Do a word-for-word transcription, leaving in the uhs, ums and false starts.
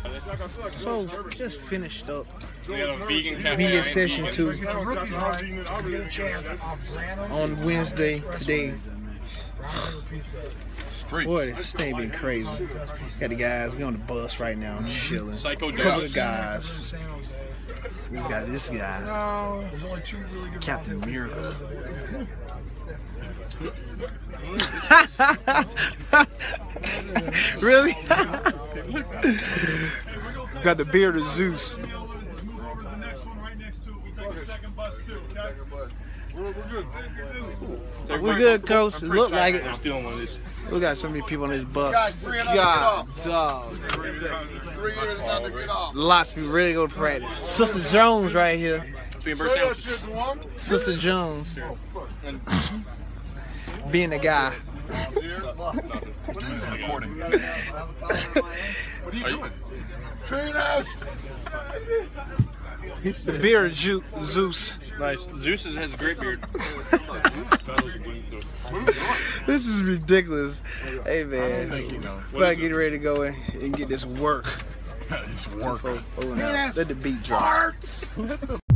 So, just finished up vegan vegan session two on Wednesday today. Boy, this thing been crazy. Got the guys, we on the bus right now, chilling. Psycho Couple of guys. We got this guy, Captain Miracle. Really? Got the beard of Zeus. We're good, Coach. It look like it. We got so many people on this bus. God, dog. Lots of people ready to go to practice. Sister Jones right here. Sister Jones. Being the guy. The beard of Zeus. Nice. Zeus has a great beard. This is ridiculous. Hey man, we gotta get ready to go and, and get this work. This work. Oh, no. Let the beat drop.